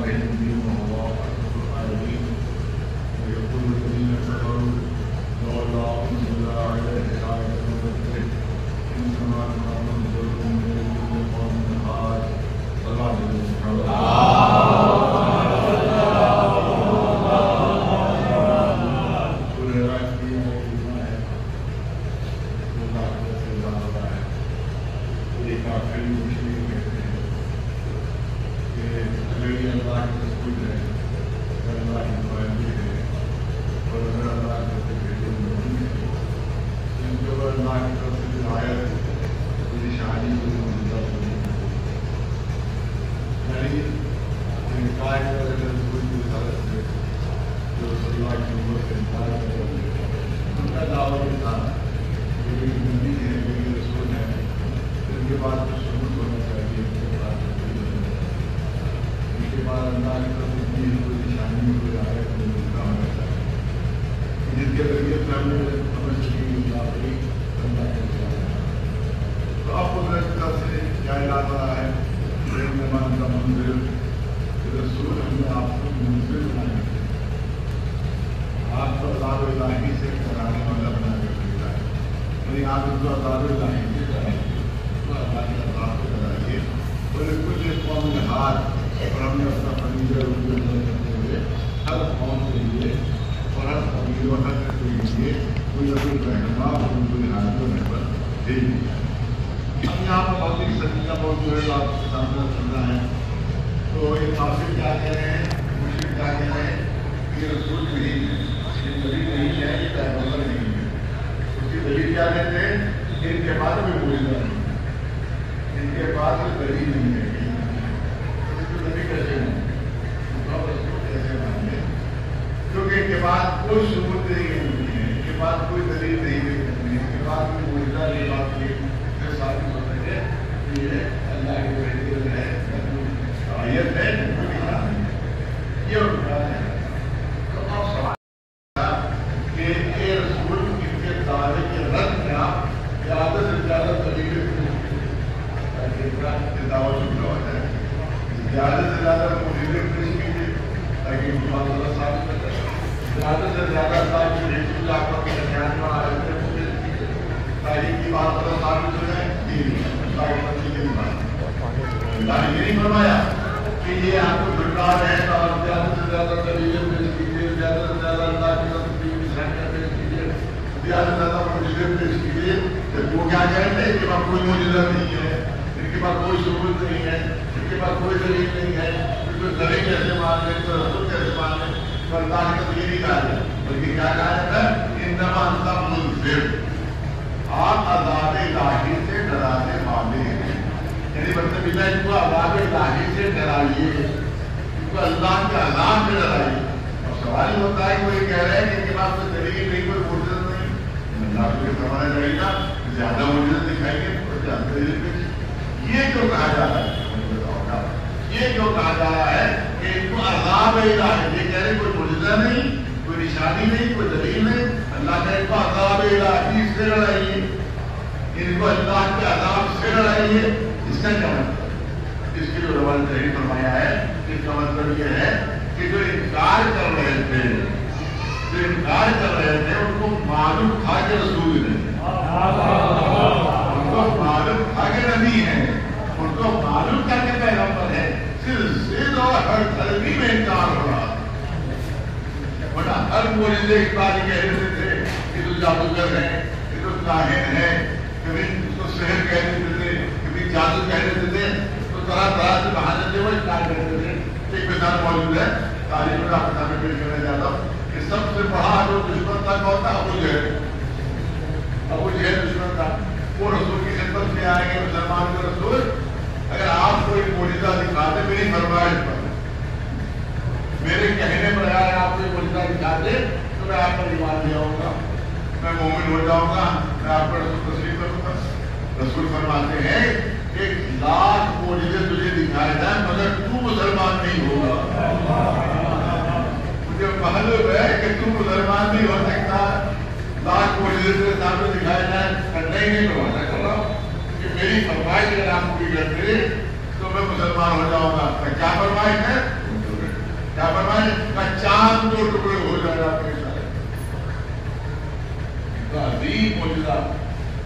تو میں مسلمان ہو جاؤں گا. کیا فرمائش ہے؟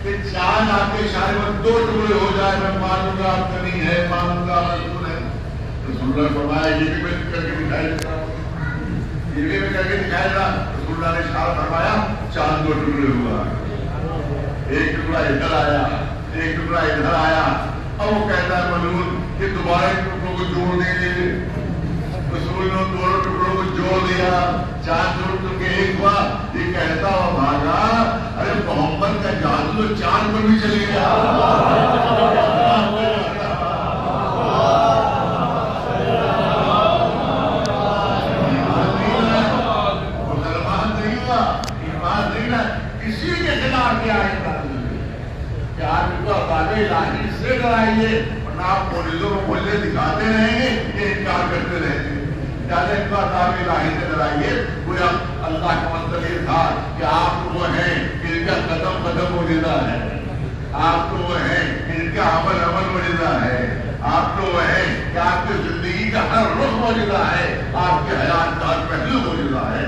کہ چاند آپ کے اشارے پر 2 ٹکڑے ہو جائے، میں مانوں گا آپ کا نہیں ہے، مانوں گا رسول ہے. رسول اللہ نے فرمایا یہ بھی میں کر کے دکھائی دیتا ہوں، یہ بھی میں کر کے دکھائی دیتا. رسول اللہ نے اشارہ فرمایا، چاند 2 ٹکڑے ہوا، ایک ٹکڑا ادھر آیا، ایک ٹکڑا ادھر آیا. اب وہ کہتا ہے ملعون کہ دوبارہ ان ٹکڑوں کو جوڑ دیں. رسول نے دونوں ٹکڑوں کو جوڑ دیا، چاند جوڑ کے ایک ہوا. یہ کہتا ہوا بھاگا، ارے محمد کا جادو تو چاند پر بھی چلے گیا. مسلمان نہیں ہوا، ایمان نہیں نا، کسی کے خلاف کیا ہے کہ آپ ان کو عذاب الہی سے ڈرائیے، ورنہ آپ موجودوں کو موجودے دکھاتے رہیں گے، یہ انکار کرتے رہیں گے. زیادہ ان کو عذاب الہی سے ڈرائیے. گویا اللہ کا مطلب یہ تھا کہ آپ وہ ہیں کہ ان کا قدم قدم موجودہ ہے، آپ تو وہ ہیں کہ ان کا عمل عمل موجودہ ہے، آپ تو وہ ہیں کہ آپ کی زندگی کا ہر رخ موجودہ ہے، آپ کے حیات کا ہر پہلو موجودہ ہے.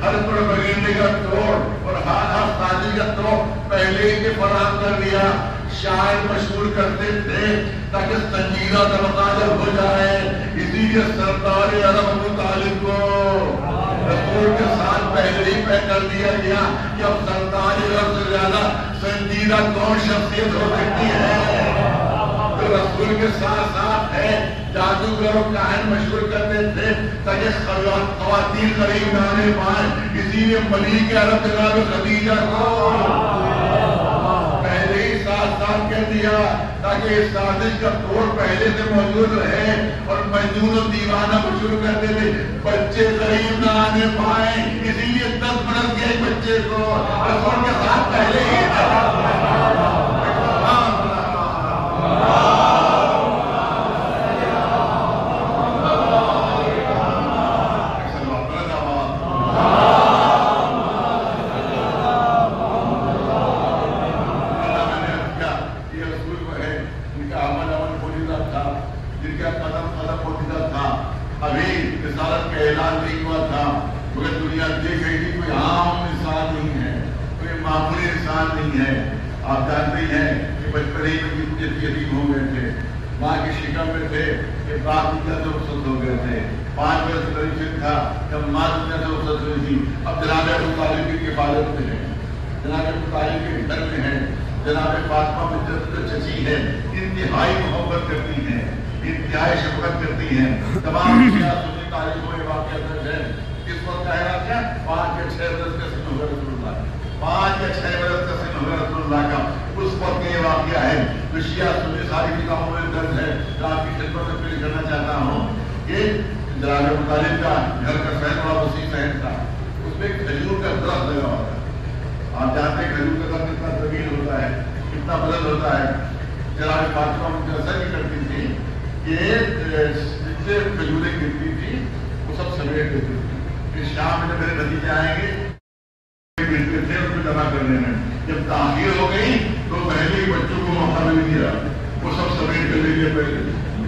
ہر پروپیگنڈے کا توڑ اور ہر سازش کا توڑ پہلے ہی کے فراہم کر دیا. شاعر مشہور کرتے تھے تاکہ سنجیدہ طبقہ جب ہو جائے. اسی لیے سردار عرب ابو طالب کو رسول کے ساتھ پہلے ہی طے کر دیا گیا کہ اب سردار عرب سے زیادہ سنجیدہ کون شخصیت ہو سکتی ہے. تو رسول کے ساتھ ساتھ ہے جادوگر و کاہن مشہور کرتے تھے تاکہ خواتین قریب نہ آنے پائیں. اسی لیے ملک عرب جناب خدیجہ کو پہلے ہی ساتھ ساتھ کہہ دیا تاکہ اس سازش کا توڑ پہلے سے موجود رہے. اور مجنون و دیوانہ مشہور کرتے تھے بچے قریب نہ آنے پائیں. اسی لیے 10 برس کے ایک بچے کو رسول کے ساتھ پہلے ہی انتہائی محبت کرتی ہیں, انتہائی شفقت کرتی ہیں. تمام سنی تاریخوں میں واقعہ درج ہے. اس وقت کہہ رہا کیا 5 یا 6 برس کا سن ہوگا رسول اللہ, 5 یا 6 برس کا سن ہوگا رسول اللہ کا. اس وقت یہ واقعہ ہے جو شیعہ سنی ساری کتابوں میں درج ہے. جو آپ کی خدمت میں پیش کرنا چاہتا ہوں کہ جناب ابو طالب کا گھر کا صحن بڑا وسیع صحن تھا. اس میں کھجور کا درخت لگا ہوا تھا. آپ جانتے ہیں کھجور کا درخت کتنا طویل ہوتا ہے, کتنا بلند ہوتا ہے. جناب فاطمہ مجھے ایسا نہیں کرتی تھی کہ جس سے کھجوریں گرتی تھی وہ سب سمیٹ دیتی تھی. پھر شام میں جب میرے بھتیجے آئیں گے گرتے تھے اس کو جمع کرنے میں. جب تاخیر ہو گئی تو پہلے ہی بچوں کو موقع مل گیا, وہ سب سمیٹ کر لے گئے پہلے.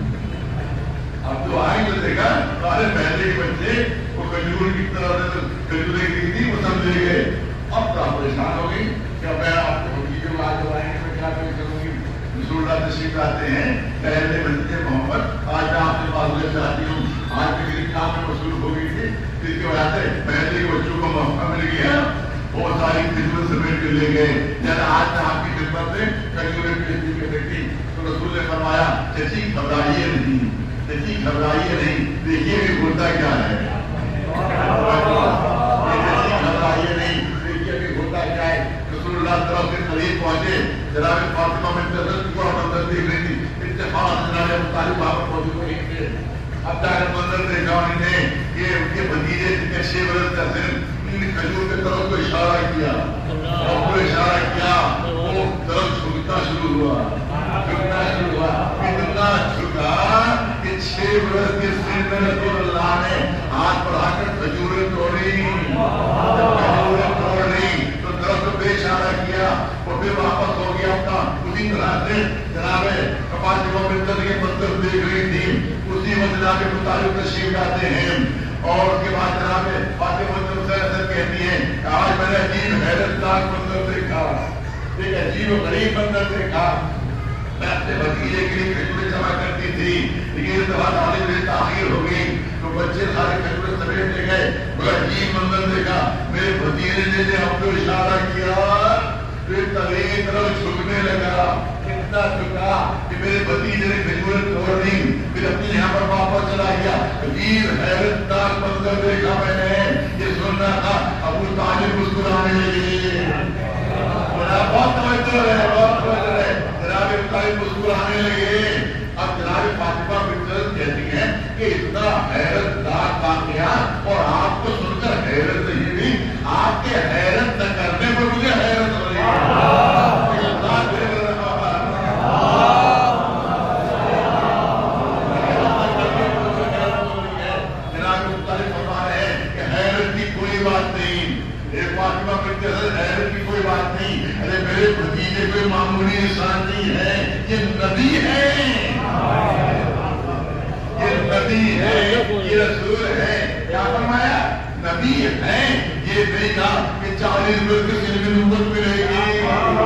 اب تو آئیں تو دیکھا سارے پہلے ہی بچے وہ کھجور کی طرح کھجوریں گری تھی وہ سب لے گئے. اب تو آپ پریشان ہو گئی کہ میں آپ کو بھتیجے کو آج آئیں گے میں کیا کروں گی. رسول اللہ تشریف لاتے ہیں پہلے بھتیجے محمد آج میں آپ سے معذرت چاہتی ہوں. آج میری کام میں مصروف ہو گئی تھی جس کی وجہ سے پہلے ہی بچوں کو موقع مل گیا, بہت ساری خدمت سمیٹ کے لے گئے. جب آج میں آپ کی خدمت میں کھجوریں پیش بھی کر دیکھی تو رسول نے فرمایا چچی گھبرائیے نہیں, چچی گھبرائیے نہیں, دیکھیے بھی ہوتا کیا ہے. گھبرائیے نہیں, دیکھیے بھی ہوتا کیا ہے. رسول اللہ طرف سے قریب پہنچے. جناب فاطمہ میں کو منظر دیکھ رہی تھی. اتفاق جناب ابو طالب وہاں پر موجود نہیں تھے. اب جا کر منظر دیکھا انہوں نے کہ ان کے بھتیجے جن کے 6 برس کا سن ان کھجور کے طرف کو اشارہ کیا اور وہ اشارہ کیا وہ طرف جھکنا شروع ہوا, جھکنا شروع ہوا. اتنا جھکا کہ 6 برس کے سن میں رسول اللہ نے ہاتھ بڑھا کر کھجوریں توڑی. کھجوریں توڑی تو طرف کو بے اشارہ کیا اور پھر واپس ہو گیا اپنا. اسی طرح سے جناب کپاس کو ملتر کے منظر دیکھ رہی تھی. اسی میں جناب ابو طالب تشریف لاتے ہیں اور اس کے بعد جناب فاطمہ سے کہتی ہیں کہ آج میں نے عجیب حیرت ناک منظر دیکھا, ایک عجیب و غریب منظر دیکھا. میں اپنے بھتیجے کے لیے کھجوریں جمع کرتی تھی لیکن اس دفعہ تعلیم میری تاخیر ہو گئی تو بچے سارے کھجوریں سمیٹ لے گئے. بڑا عجیب منظر دیکھا. میرے بھتیجے نے ہم کو اشارہ کیا, پھر تلے طرف جھکنے لگا. اتنا جھکا کہ میرے بھتیجے نے کھجوریں توڑ دی. پھر اپنے یہاں پر واپس چلا گیا. عجیب حیرت ناک منظر دیکھا میں نے. یہ سننا تھا ابو طالب مسکرانے لگے. بہت توجہ ہے, بہت توجہ ہے. جناب ابو طالب مسکرانے لگے. اب جناب فاطمہ بنت کہتی ہیں کہ اتنا حیرت ناک واقعہ اور آپ کو سن کر حیرت نہیں ہوئی, آپ کے حیرت نہ کرنے پر مجھے حیرت ہو رہی ہے. حیرت کی کوئی بات نہیں. ارے میرے بھتیجے کوئی معمولی انسان نہیں ہے, یہ نبی ہے. یہ نہیں کہا کہ 40 برس کے سن میں نبوت ملے گی،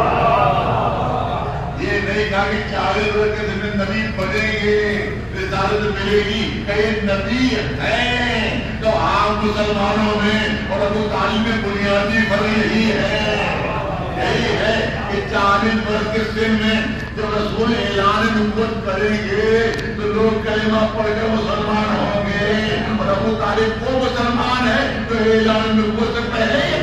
یہ نہیں کہا کہ 40 برس کے سن میں نبی بنیں گے، رسالت ملے گی، کہ یہ نبی ہے۔ تو عام مسلمانوں میں اور ابو طالب میں بنیادی فرق یہی ہے کہ 40 برس کے سن میں جب رسول اعلان نبوت کریں گے تو لوگ کلمہ پڑھ کر مسلمان ہوں گے، اور ابو طالب وہ مسلمان ہے تو اعلان نبوت سے پہلے ہی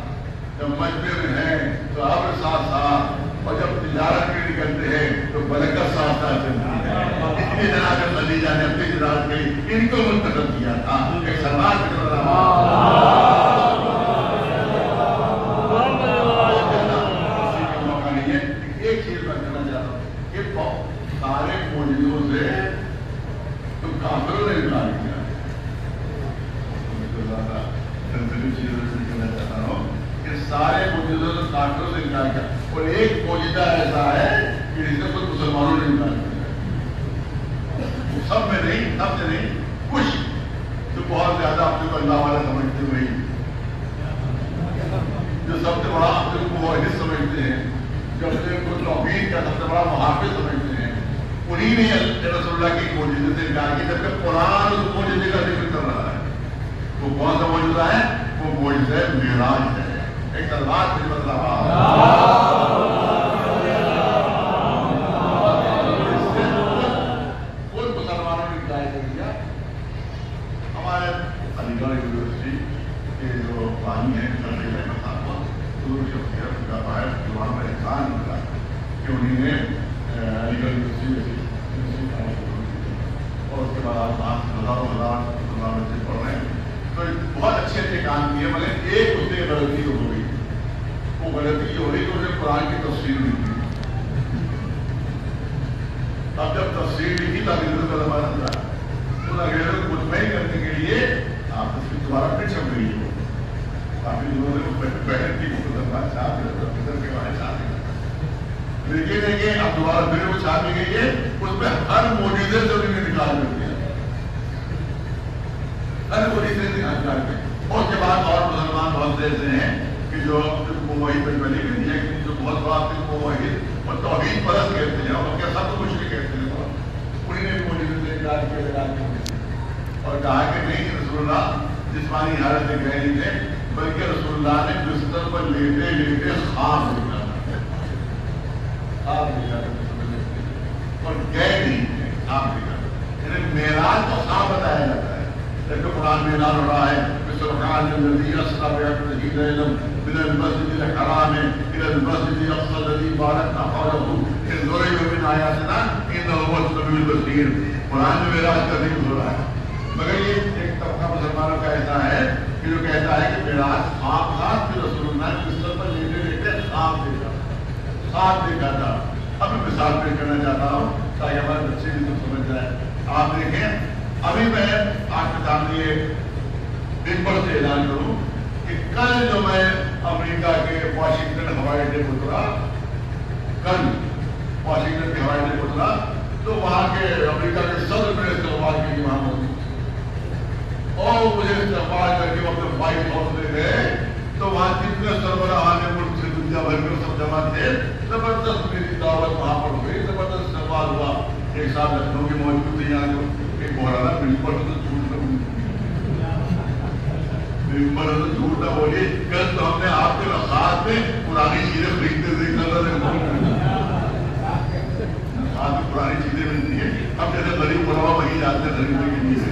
جب مجمع میں ہیں تو ابر ساتھ ساتھ، اور جب تجارت میں نکلتے ہیں تو بلک واسطہ چلتی ہے. اس لیے جناب خدیجہ نے اپنی زراعت کے لیے ان کو منتخب کیا تھا. ایک سلمان کے موقع نہیں ہے. ایک چیز میں کہنا چاہتا ہوں کہ سارے موجودوں سے تو کافروں نے انکار کیا. کہنا چاہتا ہوں کہ سارے موجودوں سے کافروں سے انکار کیا اور ایک موجودہ ایسا ہے کہ جس سے خود مسلمانوں نے انکار کیا. سب میں نہیں, سب سے نہیں, کچھ جو بہت زیادہ اپنے کو اللہ والا سمجھتے ہوئے جو سب سے بڑا اپنے کو موحد سمجھتے ہیں, جو اپنے کو توحید کا سب سے بڑا محافظ سمجھتے ہیں, انہی نے رسول اللہ کی معجزے سے انکار کیا جبکہ قرآن اس معجزے کا ذکر کر رہا ہے. وہ کون سا معجزہ ہے؟ وہ معجزہ معراج ہے. ایک تلوار سے ان مسلمانوں نے ٹرائی کر دیا. ہمارے علی گڑھ یونیورسٹی کے جو بانی ہیں میں احسان ملا کہ انہیں نے علی گڑھ یونیورسٹی اور اس کے بعد آپ ہزاروں بچے پڑھ رہے ہیں تو بہت اچھے اچھے کام کیے, مگر ایک اس سے غلطی ہو گئی. وہ غلطی یہ ہو رہی کہ انہوں نے قرآن کی تفسیر نہیں کی. اب جب تفسیر لکھی تو انگریزوں کا زمانہ تھا, ان انگریزوں کو مطمئن کرنے کے لیے آپ اس کی دوبارہ پھر چھپ گئی ہو. کافی لوگوں نے بہن کی لیکن دیکھیں اب دوبارہ پھر وہ چھاپی گئی ہے, اس میں ہر معجزے سے انہوں نے نکال کر دیا, ہر معجزے سے نکال کر دیا. اور اس کے بعد اور مسلمان بہت سے ایسے ہیں کہ جو موحد پہ بنی ہوئی ہے کہ جو بہت بڑا موحد اور توحید پرست کہتے ہیں اور کیا سب کو مشرک کہتے ہیں, انہیں نے معجزے سے نکال کیا اور کہا کہ نہیں رسول اللہ جسمانی حالت میں گئے نہیں تھے بلکہ رسول اللہ نے بستر پر لیٹے لیٹے خواب دیکھا اور گئے نہیں تھے, خواب دیکھا. یعنی معراج کو خواب بتایا جاتا ہے. جبکہ قرآن میں اعلان ہو رہا ہے سبحان الذی اسری بعبدہ لیلا من المسجد الحرام الى المسجد الاقصى الذي باركنا حوله لنريه من آیاتنا انه هو السمیع البصیر. قرآن میں معراج کا ذکر ہو رہا ہے, مگر یہ ایک طبقہ مسلمانوں کا ایسا ہے کہ جو کہتا ہے کہ معراج خواب تھا کہ رسول اللہ نے بستر پر لیٹے لیٹے خواب دیکھا تھا. اب میں مثال پیش کرنا چاہتا ہوں تاکہ ہمارے بچے بھی تو سمجھ جائیں. آپ دیکھیں ابھی میں آپ کے سامنے ممبر سے اعلان کروں کہ کل جو میں امریکہ کے واشنگٹن ہوائی اڈے پر اترا, کل واشنگٹن کے ہوائی اڈے پر اترا تو وہاں کے امریکہ کے صدر میرے استقبال کے لیے وہاں موجود اور مجھے استقبال کر کے اپنے وائٹ ہاؤس میں گئے تو وہاں جتنے سربراہان ملک سے دنیا بھر میں سب جمع تھے. زبردست میری دعوت وہاں پر ہوئی, زبردست استقبال ہوا. ایک صاحب لکھنؤ کے موجود تھے یہاں جو ایک مولانا ممبر تو جھوٹ نہ بولی, ممبر تو جھوٹ نہ بولی. کل تو ہم نے آپ کے رسات میں پرانی چیزیں خریدتے دیکھنا تھا, پرانی چیزیں ملتی ہیں. اب جیسے غریب غربا وہیں جاتے ہیں خریدنے کے لیے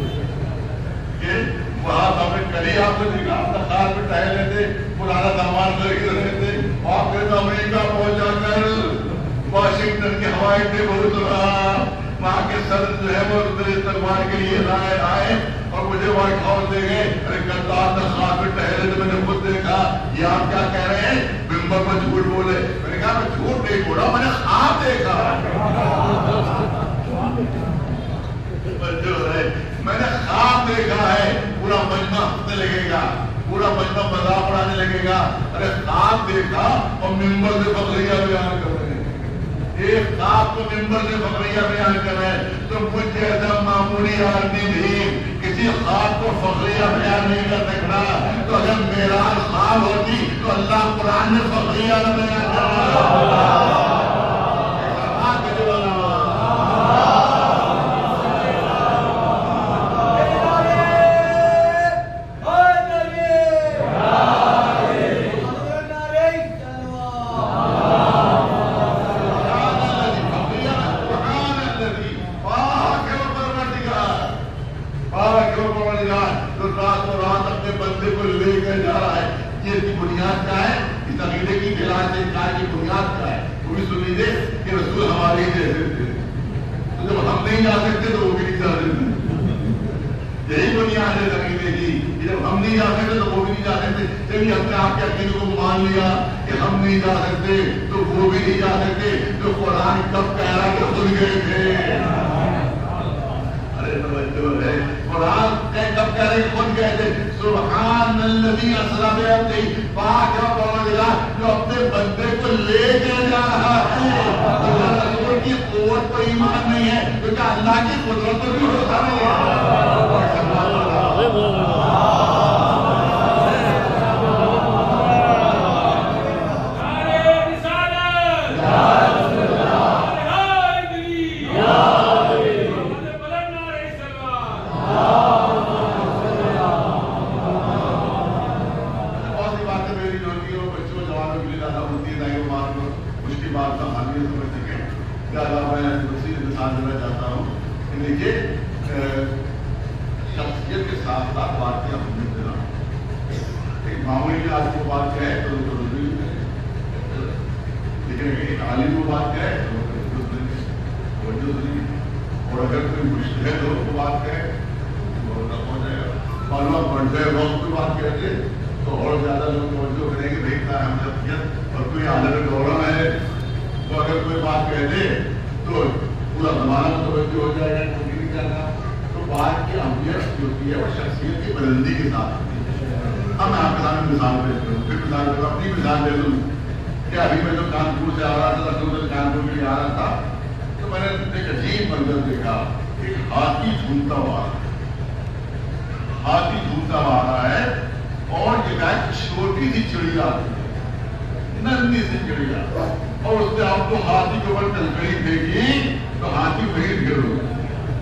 وہاں ہم نے کلی آپ نے دیکھا خاص میں ٹہل لیتے پرانا سامان خرید رہے تھے. آپ پھر امریکہ پہنچا کر واشنگٹن کے ہوائی اڈے پر اترا, وہاں کے صدر جو ہے وہ میرے استقبال کے لیے آئے اور مجھے وائٹ ہاؤس دے گئے. ارے گدار نے خاص میں ٹہلے تو میں نے خود دیکھا. یہ آپ کیا کہہ رہے ہیں ممبر پر جھوٹ بولے. میں نے کہا میں جھوٹ نہیں بولا, میں نے خواب دیکھا. میں نے خواب دیکھا ہے. پورا مجمع ہنسنے لگے گا, پورا مجمع مذاق اڑانے لگے گا. ارے خواب دیکھا اور ممبر سے فخریہ بیان کر رہے ہیں, ایک خواب کو ممبر سے فخریہ بیان کر رہے ہیں. تو مجھ جیسا معمولی آدمی بھی کسی خواب کو فخریہ بیان نہیں کر سکتا. تو اگر معراج خواب ہوتی تو اللہ قرآن میں فخریہ نہ بیان کرتا. وہ بھی سن لیجیے کہ رسول ہمارے ہی جیسے تھے، تو جب ہم نہیں جا سکتے تو وہ بھی نہیں جا سکتے. یہی بنیاد ہے عقیدے کی کہ جب ہم نہیں جا سکتے تو وہ بھی نہیں جا سکتے. جب ہم نے آپ کے عقیدے کو مان لیا کہ ہم نہیں جا سکتے تو وہ بھی نہیں جا سکتے. تو قرآن کب کہہ رہا کہ خود گئے تھے؟ ارے توجہ ہے، قرآن کب کہہ رہے خود گئے تھے؟ سبحان الذی اسری بعبدہ، پاک ہے پروردگار جو اپنے بندے کو لے کے جا رہا ہے. اللہ رسول کی قوت پر ایمان نہیں ہے تو کیا اللہ کی قدرت پر بھی بھروسہ نہیں ہے؟ شخصیت کے ساتھ ساتھ بات کیا ہم نے ایک معمولی آج کو بات کیا ہے تو لیکن ایک عالم کو بات کیا ہے اور اگر کوئی مشکل ہے تو اس کو بات کہے تو ہو جائے گا. معلومات بڑھ جائے گا اس کو بات کہتے تو اور زیادہ لوگ توجہ کریں گے بھائی کیا ہم شخصیت اور کوئی عالم دورہ ہے تو اگر کوئی بات کہہ دے تو پورا زمانہ توجہ ہو جائے گا کوئی نہیں کرنا. تو بات کی اہمیت جو ہوتی ہے وہ شخصیت کی بلندی کے ساتھ ہوتی ہے. اب میں آپ کے سامنے مثال پیش کروں پھر مثال دے دوں اپنی مثال دے دوں کہ ابھی میں جو کانپور سے آ رہا تھا لکھنؤ کانپور کے لیے آ رہا تھا تو میں نے ایک عجیب منظر دیکھا. ایک ہاتھی جھومتا ہوا آ رہا ہے اور یہ ایک چھوٹی سی چڑیا ننھی سی چڑیا اور اس نے آپ کو ہاتھی کے اوپر کنکری پھینکی تو ہاتھی وہی ڈھیر ہو گیا.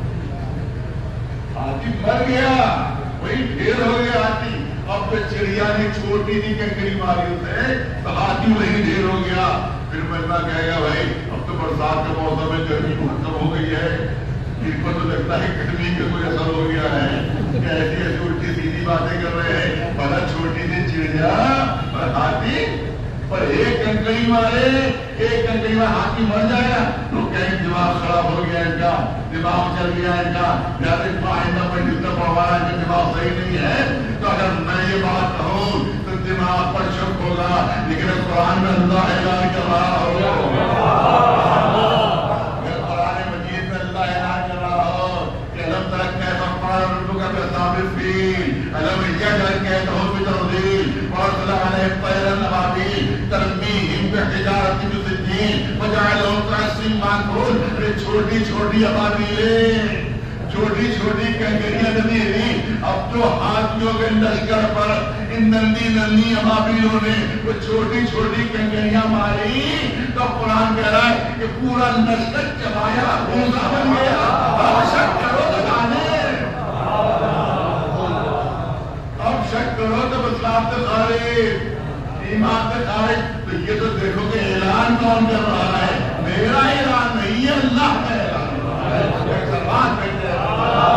ہاتھی مر گیا وہی ڈھیر ہو گیا ہاتھی. اب تو چڑیا نے چھوٹی سی کنکری ماری اسے تو ہاتھی وہی ڈھیر ہو گیا. پھر بندہ کہے گا بھائی اب تو برسات کا موسم ہے گرمی ختم ہو گئی ہے ان کو تو لگتا ہے گرمی کا کوئی اثر ہو گیا ہے کہ ایسی ایسی الٹی سیدھی باتیں کر رہے ہیں. بڑا چھوٹی سی چڑیا اور ہاتھی پر ایک کنکری مارے ایک کنکری میں ہاتھی مر جائے گا تو کہیں دماغ خراب ہو گیا ان کا دماغ چل گیا ان کا زیادہ آئندہ پر جتنا پڑھوا رہا ہے کہ دماغ صحیح نہیں ہے. تو اگر میں یہ بات کہوں تو دماغ پر شک ہوگا لیکن قرآن میں اللہ اعلان کر رہا ہو قرآن مجید میں اللہ اعلان کر رہا ہو کہ علم ترک کیسا قرآن ربو کا بسامر فیل علم یجر کیسا ہو بتردیل وارسل علیہ طیرن ابابیل ترمیہم بحجارت بسجین وجعلہم کعصف مأکول. چھوٹی چھوٹی ابابیلیں چھوٹی چھوٹی کنکریاں نہیں رہی. اب جو ہاتھیوں کے لشکر پر ان ننھی ابابیلوں نے وہ چھوٹی چھوٹی کنکریاں ماری تو قرآن کہہ رہا ہے کہ پورا لشکر چبایا بھوسا بن گیا. اب شک کرو تو جانے اب شک کرو تو اسلام سے خارج ایمان سے خارج. تو یہ تو دیکھو کہ اعلان کون کر رہا ہے؟ میرا اعلان نہیں ہے اللہ کا اعلان ہے. سلمان کہتے ہیں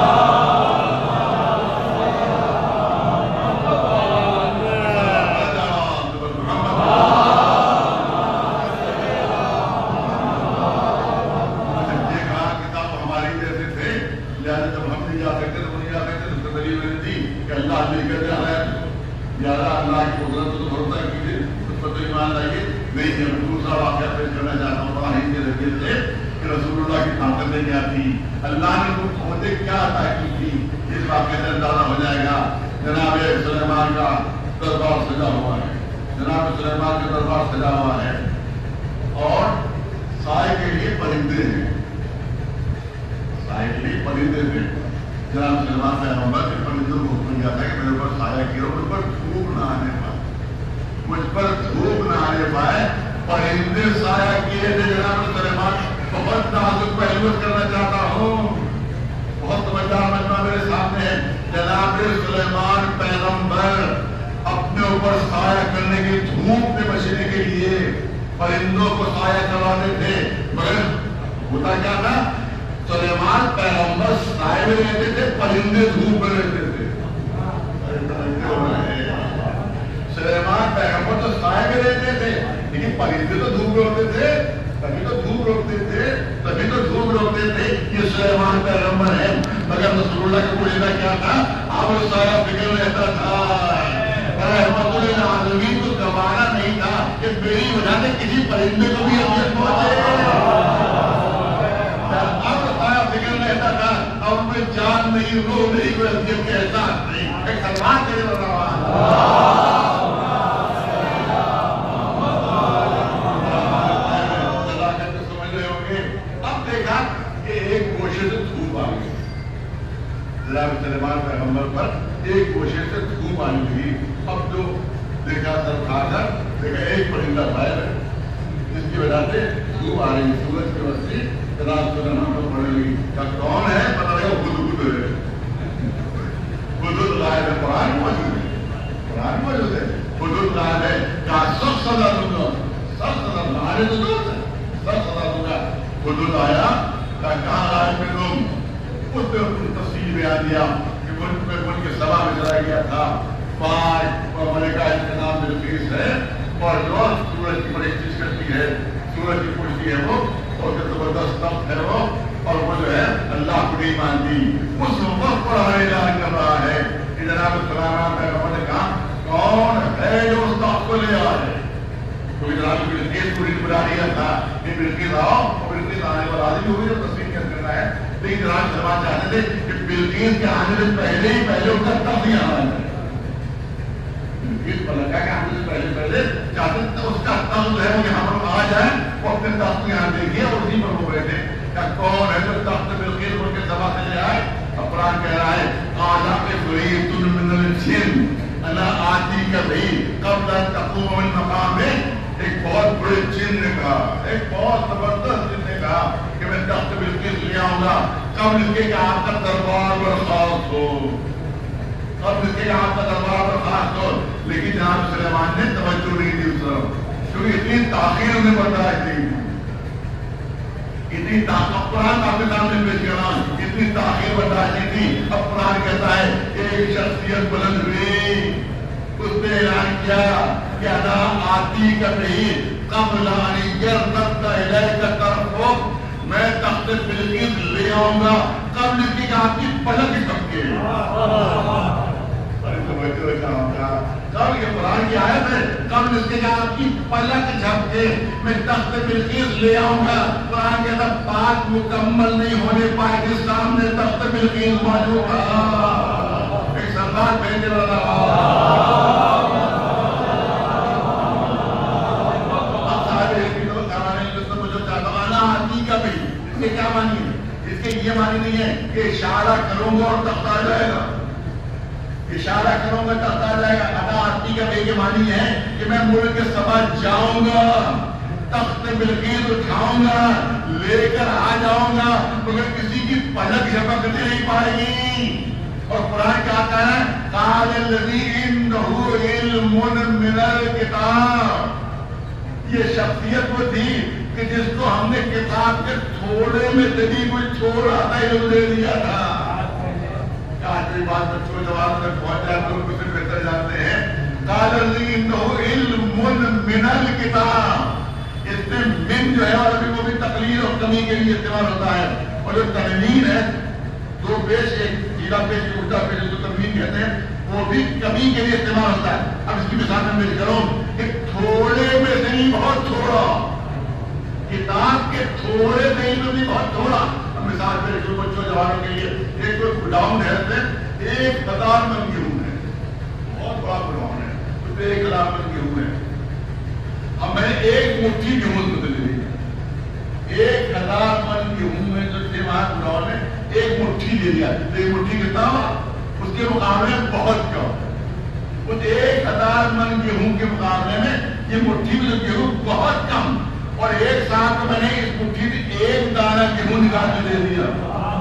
اللہ نے وہ کھوتے کیا عطا کی تھی اس واقعے سے اندازہ ہو جائے گا. جناب سلیمان کا دربار سجا ہوا ہے جناب سلیمان کا دربار سجا ہوا ہے اور سائے کے لیے پرندے ہیں سائے کے لیے پرندے ہیں. جناب سلیمان پیغمبر کے پرندوں کو حکم دیا تھا کہ میرے اوپر سایہ گرو مجھ پر دھوپ نہ آنے پائے مجھ پر دھوپ نہ آنے پائے. پرندے سایہ کیے تھے. جناب سلیمان بہت نازک پہلوت کرنا چاہتا ہوں بہت سمجھدار مجمع میرے سامنے ہے. جناب سلیمان پیغمبر اپنے اوپر سایہ کرنے کی دھوپ میں بچنے کے لیے پرندوں کو سایہ کرواتے تھے. مگر ہوتا کیا تھا سلیمان پیغمبر سائے میں رہتے تھے پرندے دھوپ میں رہتے تھے. سلیمان پیغمبر تو سائے میں رہتے تھے لیکن پرندے تو دھوپ روکتے تھے، تبھی تو دھوپ روکتے تھے، تبھی تو دھوپ روکتے تھے. یہ سلیمان پیغمبر ہے، مگر رسول اللہ کا معجزہ کیا تھا؟ آپ کو سارا فکر رہتا تھا. رحمت للعالمین کو گوارا نہیں تھا کہ میری وجہ سے کسی پرندے کو بھی اذیت پہنچے. اب سارا فکر رہتا تھا، اب میں جان نہیں، روح نہیں، کوئی اذیت کا احساس نہیں. ایک سلمان کرے سلیمان پیغمبر پر ایک گوشے سے دھوپ آنے لگی. اب جو دیکھا سر کھا کر دیکھا ایک پرندہ غائب ہے، جس کی وجہ سے دھوپ آ رہی. سورج کی وسیع رات کو نام کو پڑنے لگی. کیا کون ہے؟ پتہ لگا ہدہد ہے. ہدہد غائب ہے. قرآن موجود ہے، قرآن موجود ہے. ہدہد غائب ہے. کیا سب سزا دوں گا، سب سزا دوں گا. آنے تو دوست ہے، سب سزا دوں گا. ہدہد آیا، کہاں غائب میں تم؟ اس نے اپنی تفصیل بیان دیا کہ ملک میں ملک کے سبا میں چلا گیا تھا. 5 ملکہ اس کا نام بلقیس ہے، اور جو سورج کی پرستش کرتی ہے، سورج کی پوچھتی ہے وہ، اور جو زبردست تخت ہے وہ، اور وہ جو ہے اللہ کو نہیں مانتی. اس وقت پر ہمیں اعلان کر رہا ہے کہ جناب سلیمان پیغمبر نے کہا کون ہے جو اس تخت کو لے آئے؟ تو جناب بلقیس کو نہیں بلا دیا تھا کہ بلقیس آؤ، اور بلقیس آنے والا آدمی ہوئی جو تصویر کرنا ہے. لیکن جناب سلمان چاہتے تھے کہ بلقیس کے آنے سے پہلے ہی پہلے ان کا تخت ہی آنا ہے. بلقیس پر لگا کہ آنے سے پہلے چاہتے تھے اس کا تخت ہے وہ یہاں پر آ جائے، وہ اپنے تخت میں یہاں دیکھیے اور اسی پر وہ بیٹھے. کیا کون ہے جو تخت بلقیس ان کے سبا سے لے آئے؟ قرآن کہہ رہا ہے آجا کے فریت من الجن انا آتی کا بھی قبل ان تقوم من مقام میں. ایک بہت بڑے جن نے کہا، ایک بہت زبردست جن نے کہا کہ میں تخت بلقیس لے آؤں گا قبل اس کے کہ آپ کا دربار برخاست ہو، قبل اس کے کہ آپ کا دربار برخاست ہو. لیکن جناب سلیمان نے توجہ نہیں دی اس طرف، کیونکہ اتنی تاخیر انہیں برداشت نہیں، اتنی تاخیر. قرآن آپ کے سامنے پیش کرنا، اتنی تاخیر برداشت نہیں تھی. اب قرآن کہتا ہے ایک شخصیت بلند ہوئی، اس نے اعلان کیا کہ انا آتی کا نہیں قبل ان یرتد الیک طرفک، میں تخت بلقیس لے آؤں گا قبل اس کی آپ کی پلک جھپکے. کب یہ قرآن کی آیت ہے، قبل اس کے آپ کی پلک جھپکے میں تخت بلقیس لے آؤں گا. قرآن کے اندر بات مکمل نہیں ہونے پائے کہ سامنے تخت بلقیس موجود تھا. ایک سردار بھیجنے والا کے کیا معنی ہے؟ اس کے یہ معنی نہیں ہے کہ اشارہ کروں گا اور تخت آ جائے گا، اشارہ کروں گا تخت آ جائے گا. ادا آتی کا یہ معنی ہے کہ میں ملک سبا جاؤں گا، تخت بلقیس اٹھاؤں گا، لے کر آ جاؤں گا، مگر کسی کی پلک جھپکنے نہیں پائے گی. اور قرآن کیا کہتا ہے قال الذی عنده علم من الکتاب. یہ شخصیت وہ تھی کہ جس کو ہم نے کتاب کے تھوڑے میں تبھی کوئی چھوڑا تھا، علم دے دیا تھا. آج بات بچوں جواب تک پہنچ جائے تو کچھ بہتر جانتے ہیں. قال الذی عنده علم من الکتاب. اس میں من جو ہے اور ابھی وہ بھی تقلید اور کمی کے لیے استعمال ہوتا ہے، اور جو تنوین ہے دو پیش ایک سیدھا پیش ایک الٹا پیش جو تنوین کہتے ہیں وہ بھی کمی کے لیے استعمال ہوتا ہے. اب اس کی مثال میں پیش کروں کہ تھوڑے میں سے نہیں بہت تھوڑا، کتاب کے تھوڑے میں ہی بھی بہت تھوڑا. اب مثال پیش کروں بچوں جوانوں کے لیے ایک گڈاؤن ہے، 1000 من گیہوں ہے، بہت بڑا گڈاؤن ہے، اس پہ 1000 من گیہوں ہے. اب میں نے ایک مٹھی گیہوں بدل لی، 1000 من گیہوں میں جو تھے وہاں گڈاؤن میں ایک مٹھی دے دیا. ایک مٹھی کتنا ہوا؟ اس کے مقابلے میں بہت کم. اس 1000 من گیہوں کے مقابلے میں یہ مٹھی میں جو گیہوں بہت کم، اور ایک ساتھ میں نے اس مٹھی میں ایک دانہ گیہوں نکال کے دے دیا.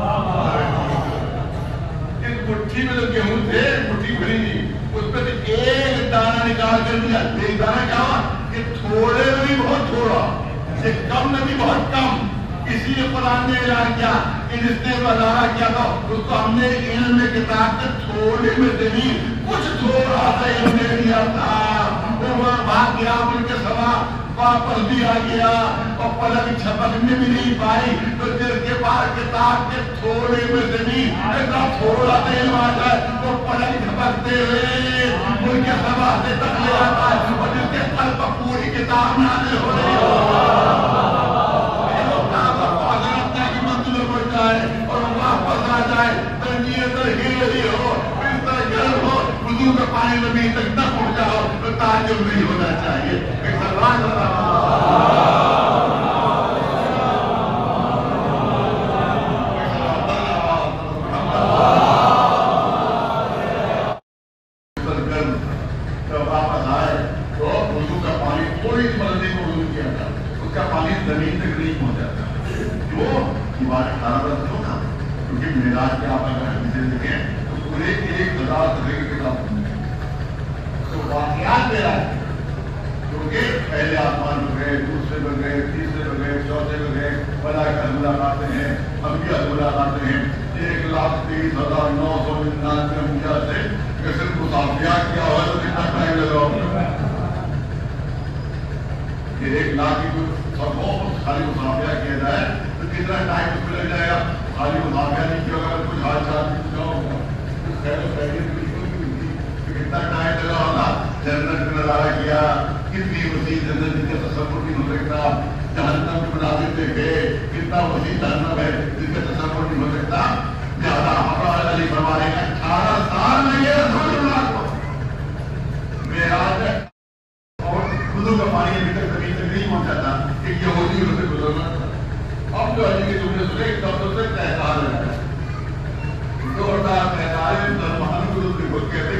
اس مٹھی میں جو گیہوں تھے مٹھی بھری نہیں، اس پہ سے ایک دانہ نکال کر دیا. ایک دانہ کیا ہوا کہ تھوڑے میں بھی بہت تھوڑا، ایک کم میں بھی بہت کم. اسی لیے قرآن نے اعلان کیا کہ جس نے وضاحہ کیا تھا اس کو ہم نے علم کتاب کے تھوڑے میں سے بھی کچھ تھوڑا سا علم دے دیا تھا. وہ بات کیا ان کے سوا واپس بھی آ گیا اور پلک جھپکنے بھی نہیں پائی تو دل کے بعد کتاب کے تھوڑے میں سے بھی اتنا تھوڑا دل آتا ہے وہ پلک جھپکتے ہوئے ان کے سباتے تک لے آتا ہے اور جس کے قلب پر پوری کتاب نازل ہو رہی ہو اور واپس آ جائے تنجیت ہی ہو بستر گرم ہو وضو کا پانی زمین تک نہ پہنچا ہو تو تعجب نہیں ہونا چاہیے جب واپس آئے تو وضو کا پانی تھوڑی سی مرضی کو وضو کیا تھا اس کا پانی زمین تک نہیں پہنچا تھا جو ہمارے خرابت کیوں تھا کیونکہ معراج کے آپ اگر حدیثیں دیکھیں تو پورے 1000 صفحے کی کتاب تو واقعات دے رہا ہے کیونکہ پہلے آسمان پہ گئے دوسرے پہ گئے تیسرے پہ گئے چوتھے پہ گئے ملائکہ ملاقاتیں ہیں انبیاء ملاقاتیں ہیں 1,23,999 انبیاء سے کہ صرف مصافحہ کیا ہوا تو کتنا ٹائم لگا ہوگا کہ 1 لاکھ کی سب خالی مصافحہ کیا جائے تو کتنا ٹائم اس میں لگ جائے گا خالی مصافحہ نہیں کیا ہوگا کچھ حادثات بھی کیا ہوگا خیر و خیریت بالکل بھی نہیں کتنا ٹائم لگا ہوگا جنت میں نظارہ کیا کتنی وسیع جنت جن کا تصور نہیں ہو سکتا جہنم کے مناظر دیکھے کتنا وسیع جہنم ہے جن کا تصور نہیں ہو سکتا زیادہ حضرت علی فرما رہے ہیں 18 سال لگے رسول اللہ کو معراج اور وضو کا پانی ابھی تک زمین تک نہیں پہنچا تھا ایک یہودی ان سے گزرنا تھا اب جو علی کے جملے سنے ایک دفتر سے تحقار ہے زوردار تحقار ہے مسلمان کو دوسری خود کہتے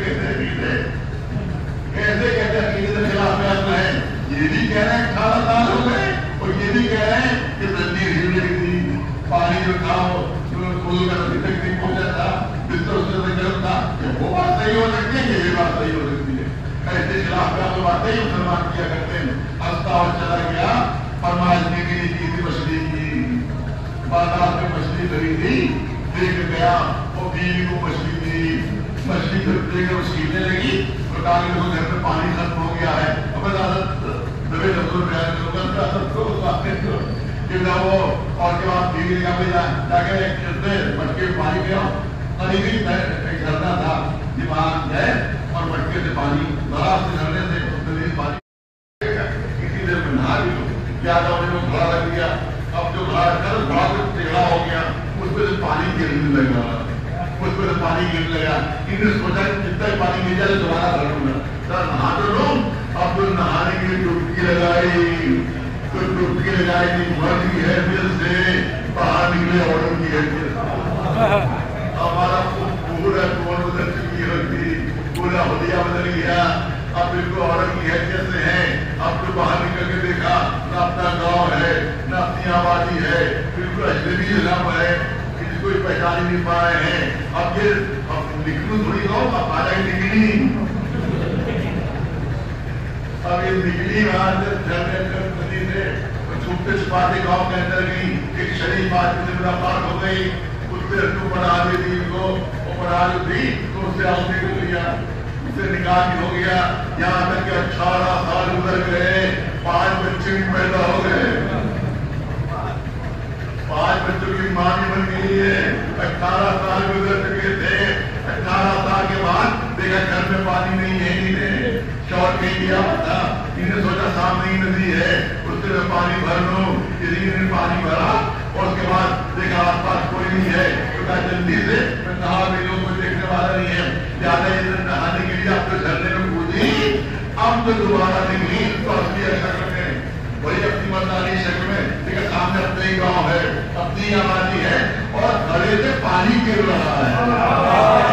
کیسے کہتے عقیدے کے خلاف بیان ہے یہ بھی کہہ رہے ہیں 18 سال ہو گئے اور یہ بھی کہہ رہے ہیں کہ زندگی ہلنے کی تھی پانی جو تھا وضو کا ابھی تک نہیں پہنچا تھا بستر اس سے گرم تھا کہ وہ بات صحیح ہو سکتی ہے کہ یہ بات صحیح ہو سکتی ہے ایسے خلاف بیان تو باتیں ہی مسلمان کیا کرتے ہیں ہنستا اور چلا گیا فرمانے کے لیے کی تھی مچھلی کی بازار میں مچھلی خریدی دیکھ گیا اور بیوی کو مچھلی دی مچھلی دیکھ کر وہ چھیلنے لگی اور کہا کہ گھر میں پانی ختم ہو گیا ہے اب دبے رسول بیان کرو کہ نہ وہ اور کے بعد بیوی نے کہا جا کے ایک مٹکے میں پانی پیا قریبی ایک جھرنا تھا دماغ گئے اور مٹکے سے پانی ذرا سے جھرنے سے پانی کسی دیر میں نہا بھی لو کیا تھا انہیں وہ گھڑا رکھ دیا اب جو گھڑا رکھا تو گھڑا سے ٹیڑھا ہو گیا اس پہ سے پانی گرنے لگا اس پہ سے پانی گرنے لگا انہوں نے سوچا جتنا پانی گر جائے دوبارہ بھروں گا سر نہا تو لو اب تو نہانے کے لیے ڈبکی لگائی تو ڈبکی لگائی تھی مرد کی حیثیت سے باہر نکلے عورت کی حیثیت ہمارا پورا کون بدل چکی ہوتی پورا ہدیہ بدل گیا اب بالکل عورت کی حیثیت سے ہے اب تو باہر نکل کے دیکھا نہ اپنا گاؤں ہے نہ اپنی آبادی ہے بالکل اجنبی علاقہ ہے کسی کو پہچان نہیں پا رہے ہیں اب یہ نکلوں تھوڑی گاؤں اب آ جائے نکلی اب یہ نکلی وہاں سے چھپتے چھپاتے گاؤں کے اندر گئی ایک شریف آدمی سے ملاقات ہو گئی اس پہ تو پڑھا دی تھی کو وہ پڑھا جو تھی تو اس سے آدمی کو لیا اس سے نکاح بھی ہو گیا یہاں تک کہ 18 سال گزر گئے 5 بچے بھی پیدا ہو گئے 5 بچوں کی ماں بھی بن گئی ہے 18 سال گزر چکے تھے 18 سال کے بعد دیکھا گھر میں پانی نہیں ہے انہیں شوٹ نہیں دیا تھا انہیں سوچا سامنے ہی ندی ہے اس سے میں پانی بھر لوں کسی نے پانی بھرا اور اس کے بعد دیکھا آس پاس کوئی نہیں ہے تو کہا جلدی سے میں نہا بھی لوں کوئی دیکھنے والا نہیں ہے زیادہ ادھر نہانے کے لیے آپ تو جھرنے میں کودی اب تو دوبارہ نکلی تو اپنی شکل میں وہی اپنی مردانی شکل میں دیکھا سامنے اپنے ہی گاؤں ہے اپنی آبادی ہے اور گھڑے سے پانی گر رہا ہے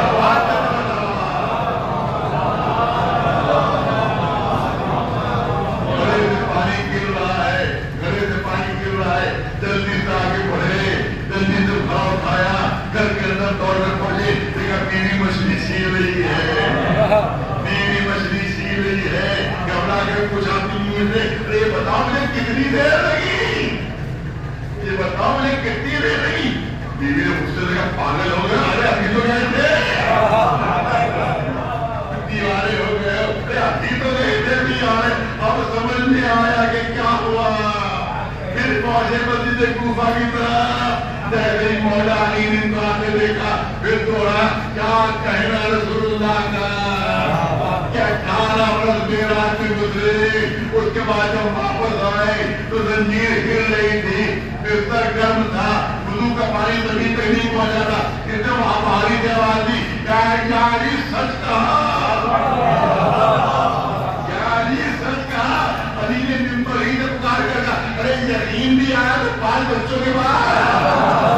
کتنی دیر لگی یہ بتاؤ مجھے کتنی دیر لگی بیوی نے مجھ سے دیکھا پاگل ہو گئے ارے ابھی تو گئے تھے دیوارے ہو گئے ابھی تو گئے تھے بھی آئے اب سمجھ میں آیا کہ کیا پہنچے مسجد کوفہ کی طرف، دہلی مولا علی نے تو آتے دیکھا، پھر دوڑا کیا کہنا رسول اللہ کا، کیا 18 برس میراج میں گزرے، اس کے بعد جب واپس آئے تو زنجیر ہل رہی تھی، بستر گرم تھا، وضو کا پانی زمین تک نہیں پہنچا تھا، اتنے وہاں بھاری سے آواز دی، کیا علی سچ کہا، کیا علی سچ کہا، علی نے ممبر ہی سے پکار کر کہا، ارے یقین بھی آیا تو 5 بچوں کے بعد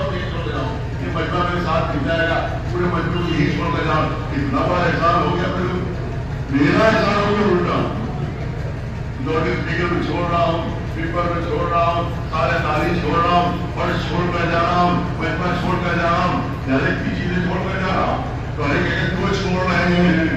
سب یہی چھوڑ جاؤں, یہ مجمع میرے ساتھ مل جائے گا, پورے مجمع کو یہی چھوڑ کر جاؤں. اتنا بڑا احسان ہو گیا میرا احسان ہو گیا الٹا. لاؤڈ اسپیکر میں چھوڑ رہا ہوں, پیپر میں چھوڑ رہا ہوں, سارے تاریخ چھوڑ رہا ہوں, فرش چھوڑ کر جا رہا ہوں, مجمع چھوڑ کر جا رہا ہوں, ہر ایک کی چیزیں چھوڑ کر جا رہا ہوں. تو ہر ایک کو چھوڑ رہے ہیں.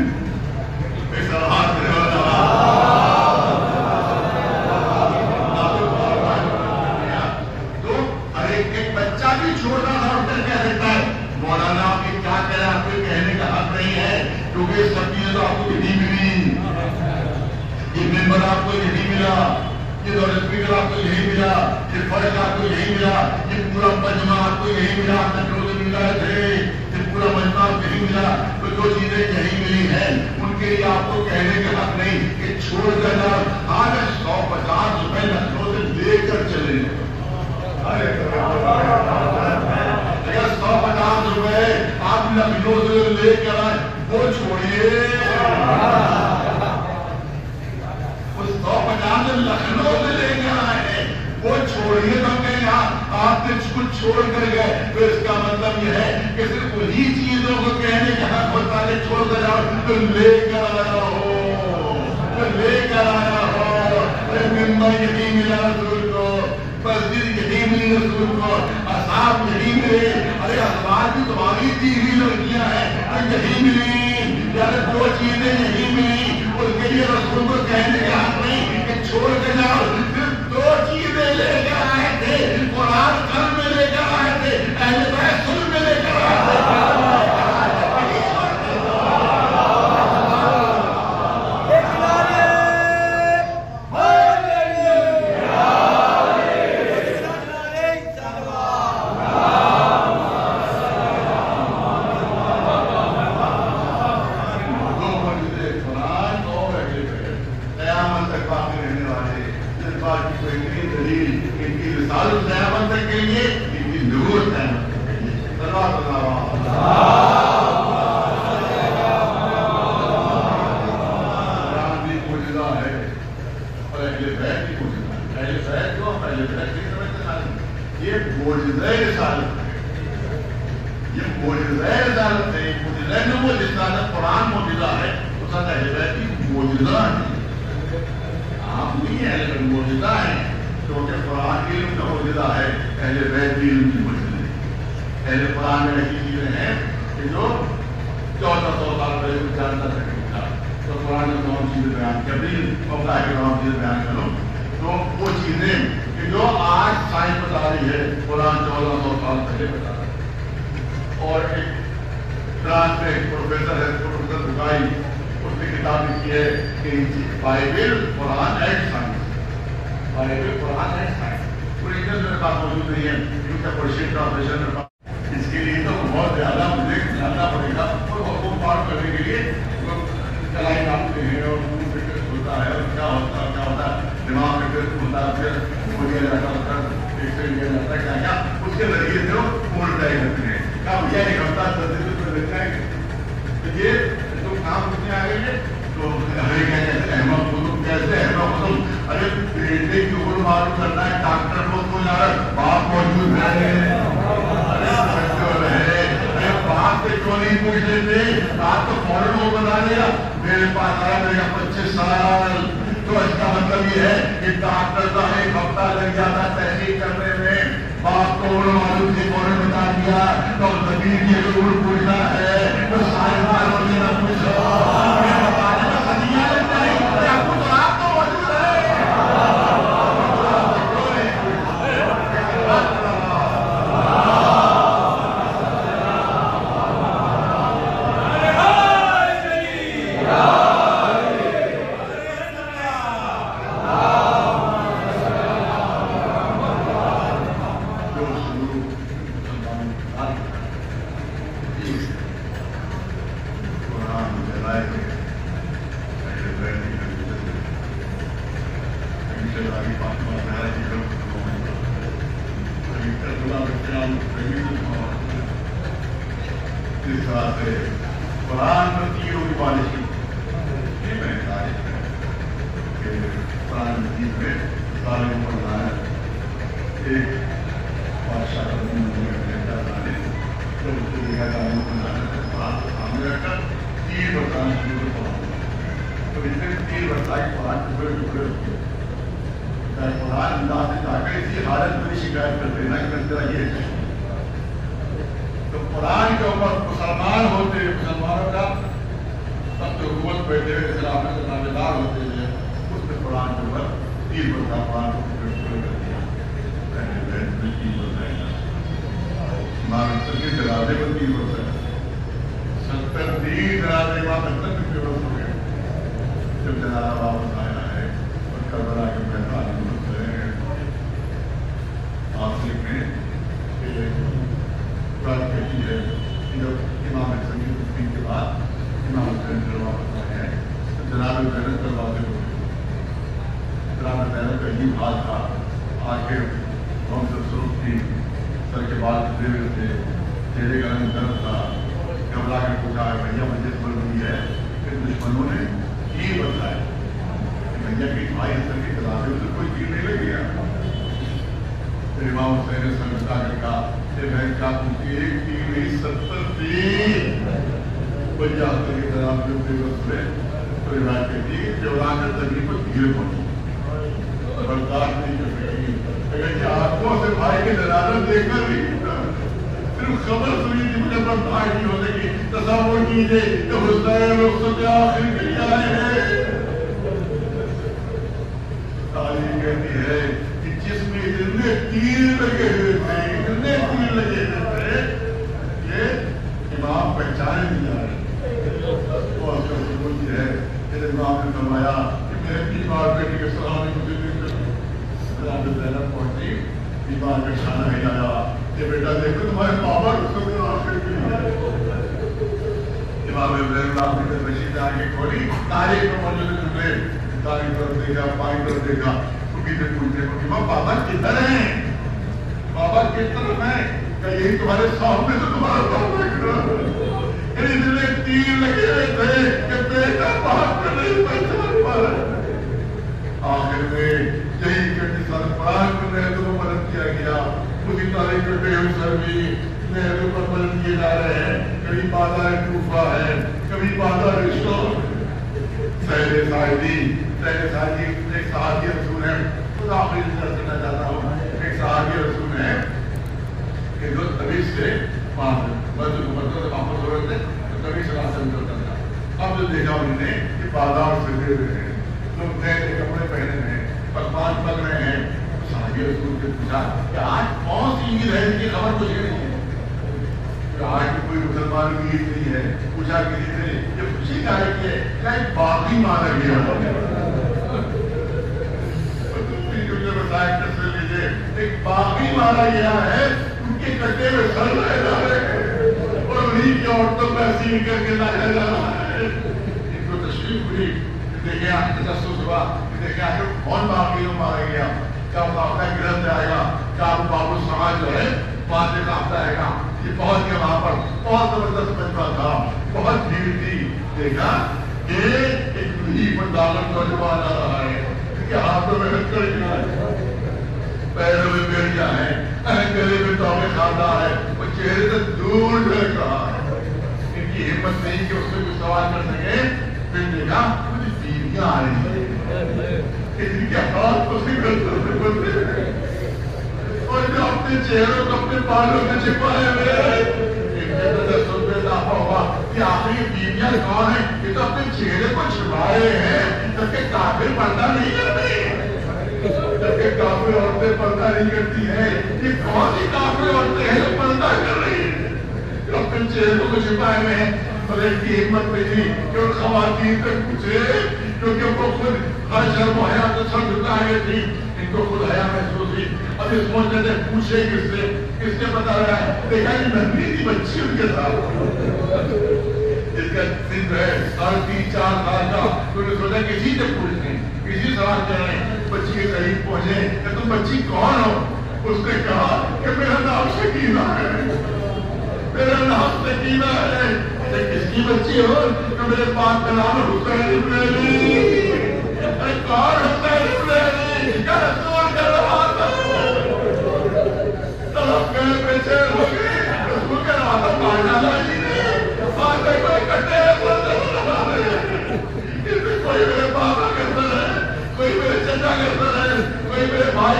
تو ہر ایک بچہ بھی چھوڑنا تھا اور پھر کہہ دیتا ہے مولانا آپ یہ کیا کہہ رہے ہیں, آپ کو کہنے کا حق نہیں ہے, کیونکہ یہ سب چیزیں تو آپ کو نہیں ملی. یہ ممبر آپ کو یہی ملا, یہ لاؤڈ اسپیکر آپ کو یہی ملا, یہ فرش آپ کو یہی ملا, یہ پورا مجمع آپ کو یہی ملا. آپ نے جو مل رہے تھے یہ پورا مجمع آپ کو یہی ملا. تو جو چیزیں یہی ملی ہیں ان کے لیے آپ کو کہنے کا حق نہیں کہ چھوڑ کر جاؤ. آج 150 روپئے لکھنؤ سے لے کر چلے, اگر 150 روپئے آپ لکھنؤ سے لے کر آئے وہ چھوڑیے, 150 لکھنؤ سے لے کر آئے ہیں وہ چھوڑیے. تو کہ یہاں آپ نے کچھ چھوڑ کر گئے, تو اس کا مطلب یہ ہے کہ صرف وہی چیزوں کو کہنے کا حق ہوتا ہے چھوڑ کر جاؤ. تو لے کر آیا ہو, تو لے کر آیا ہو. ممبر یہی ملا رسول کو, مسجد یہی ملی رسول کو, اصحاب یہی ملے. ارے اخبار کی تمہاری دی ہوئی لڑکیاں ہیں تو یہی ملی. یار دو چیزیں یہی ملی, اس کے لیے رسول کو کہنے کا حق نہیں کہ چھوڑ کے جاؤ. صرف 2 چیزیں لے کر آئے تھے, قرآن قلب میں لے کر آئے تھے, اہل بیت سن میں لے کر آئے تھے. قرآن میں تیروں کی پالیسی یہ میں تعریف ہے کہ قرآن مجید میں سارے اوپر لایا ایک بادشاہ سامنے رکھ کر تیر برتانا شروع کر تو اس نے تیر برتائی قرآن ٹکڑے ٹکڑے ہوتے قرآن اللہ سے جا کر اسی حالت میں شکایت کر دینا کہ تیرا یہ ہے تو قرآن کے اوپر مسلمان ہوتے ہوئے مسلمانوں کا سب جو حکومت بیٹھے ہوئے اسلام کے تابع دار ہوتے ہوئے اس نے قرآن کے اوپر تیر برتا قرآن کو ٹکڑے ٹکڑے کر دیا تیر برتائے گا امام کے جنازے پر تیر برتا ہے 70 تیر جنازے امام اختر کے بے بس ہو گئے جب جنازہ واپس آیا ہے اور کربلا کے میدان میں آپ لکھیں کہ قرآن کہتی ہے کہ جب امام حسن کی تدفین کے بعد امام حسین پھر واپس آئے ہیں تو جناب زینب پر واضح ہو گئے جناب زینب کا عجیب حال تھا آخر ہم سے سرخ تھی سر کے بال کھلے ہوئے تھے چہرے کا رنگ درد تھا گھبرا کے پوچھا ہے بھیا مسجد بن گئی ہے پھر دشمنوں نے تیر بتایا بھیا کہ بھائی حسن کے جنازے میں کوئی تیر نہیں لگ گیا پھر امام حسین نے سمجھتا کر کہا کہ میں کیا پوچھی ایک تیر نہیں 70 تیر بھیا حسن کے جنازے میں بے بس ہوئے تو روایت کہتی ہے کہ اڑا کر زمین پر تیر پہنچی برداشت نہیں کر سکتی اگر یہ آنکھوں سے بھائی کے جنازہ دیکھ کر بھی صرف خبر سنی تھی مجھے برداشت نہیں ہو سکی تصور کیجیے کہ حسین رخصت آخر کے لیے آئے ہیں تعلیم کہتی ہے کہ جس میں اتنے تیر لگے ہوئے تھے اتنے تیر لگے ہوئے تھے یہ امام پہچانے نہیں جا رہے وہ اس کا سکون یہ ہے کہ امام نے فرمایا کہ میرے بیمار بیٹی کے سلام مجھے نہیں جناب زینب پہنچی بیمار کا شانہ ہلایا کہ بیٹا دیکھو تمہارے بابا رخصت آخر کے لیے امام ابراہیم اللہ نے رشید آگے کھولی تاریخ میں موجود ٹکڑے دائیں طرف دیکھا بائیں طرف دیکھا کسی سے پوچھنے کو کہ بابا کدھر ہیں بابا کس طرف ہیں کہ یہی تمہارے سامنے سے تمہارا بابا کھڑا اتنے تیر لگے ہوئے تھے کہ بیٹا باپ کو نہیں پہچان پا رہا آخر میں یہی کہ سر قرآن کو نہروں کو مدد کیا گیا اسی طرح کٹے ہوئے سر بھی نہروں پر مدد کیے جا رہے ہیں کبھی بازار کوفہ ہے کبھی بازار رشتوں سہل ساعدی ایک صحابی رسول ہے خود آخری نظر کرنا چاہتا ہوں ایک صحابی رسول ہے کہ جو طبیعت سے مسجد مقدس سے واپس ہو رہے تھے تو طبیعت سے راستہ نکلتا تھا اب جو دیکھا انہوں نے کہ بازار سجے ہوئے ہیں لوگ نئے نئے کپڑے پہنے ہوئے ہیں پکوان پک رہے ہیں صحابی رسول سے پوچھا کہ آج کون سی عید ہے اس کی خبر مجھے نہیں ہے کہ آج کوئی مسلمان کی عید نہیں ہے پوچھا کسی سے یہ خوشی کا ہے کہ کیا ایک باقی مارا گیا ایک باقی مارا گیا ہے ان کے کٹے میں سر لائے جا رہے ہیں اور انہیں کی عورتوں میں حسین کر کے لایا جا رہا ہے ان کو تشریف ہوئی دیکھیں تجسس ہوا دیکھیں آخر کون باقی مارا گیا کیا وہ اپنا گرفت آئے گا کیا وہ بابو سماج جو ہے وہاں سے کافتا آئے گا یہ پہنچ کے وہاں پر بہت زبردست مجمع تھا بہت بھیڑ تھی دیکھا کہ ایک دہی پر دامن نوجوان آ رہا ہے کہ ہاتھوں میں ہتھکڑی ہے پیروں میں بیڑیاں ہیں گلے میں توبے خاندہ ہے وہ چہرے سے دور جھلک رہا ہے ان کی ہمت نہیں کہ اس سے کوئی سوال کر سکے پھر دیکھا کچھ بیویاں آ رہی ہیں ان کے ہاتھ کو بنتے ہیں اور جو اپنے چہروں کو اپنے بالوں میں چھپائے ہوئے کہ آخر یہ بیویاں کون ہیں یہ تو اپنے چہرے کو چھپائے ہیں جبکہ کافر پردہ نہیں کرتے جبکہ کافر عورتیں پردہ نہیں کرتی ہیں یہ کون سی کافر عورتیں ہیں جو پردہ کر رہی ہیں جو اپنے چہروں کو چھپائے ہوئے ہیں اور ایک کی ہمت میں تھی کہ ان خواتین تک پوچھے کیونکہ ان کو خود ہر شرم و حیا سے سر جھکائے تھی ان کو خود حیا محسوس ہوئی اب اس پہنچنے سے پوچھے کس سے پتا رہا ہے دیکھا یہ ننھی سی بچی ان کے ساتھ جس کا سن ہے 3.5-4 سال کا تو نے سوچا کسی سے پوچھتے کسی سوال کر رہے ہیں بچی کے قریب پہنچے کہ تم بچی کون ہو اس نے کہا کہ میرا نام سکینہ ہے میرا نام سکینہ ہے کس کی بچی ہو کہ میرے باپ کا نام حسین ابن علی کون حسین ابن علی کیا رسول کا رہا تھا